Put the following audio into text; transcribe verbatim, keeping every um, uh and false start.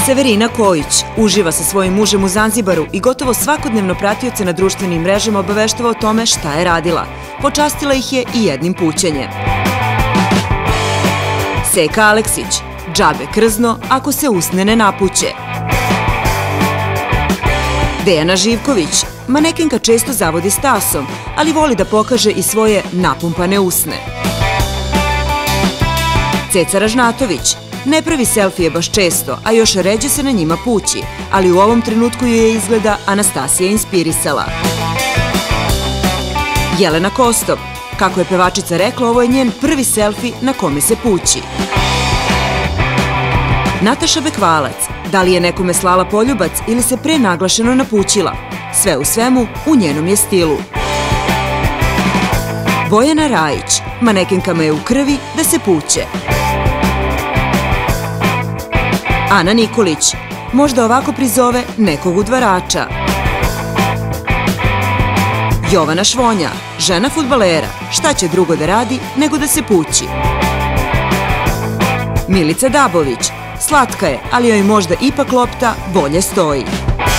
Severina Kojić uživa sa svojim mužem u Zanzibaru i gotovo svakodnevno pratioce na društvenim mrežama obaveštava o tome šta je radila. Počastila ih je i jednim pućenjem. Seka Aleksić, džabe krzno ako se usne ne napuće. Dejana Živković, manekenka često zavodi stasom, ali voli da pokaže i svoje napumpane usne. Ceca Ražnatović, ne pravi selfije baš često, a još ređe se na njima pući, ali u ovom trenutku ju je izgleda Anastasija inspirisala. Jelena Kostov, kako je pevačica rekla, ovo je njen prvi selfi na kome se pući. Nataša Bekvalac, da li je nekome slala poljubac ili se prenaglašeno napućila? Sve u svemu, u njenom je stilu. Bojana Rajić, manekenkama je u krvi da se puće. Ana Nikolić, možda ovako prizove nekog udvarača. Jovana Švonja, žena fudbalera, šta će drugo da radi nego da se pući. Milica Dabović, slatka je, ali joj možda ipak lopta bolje stoji.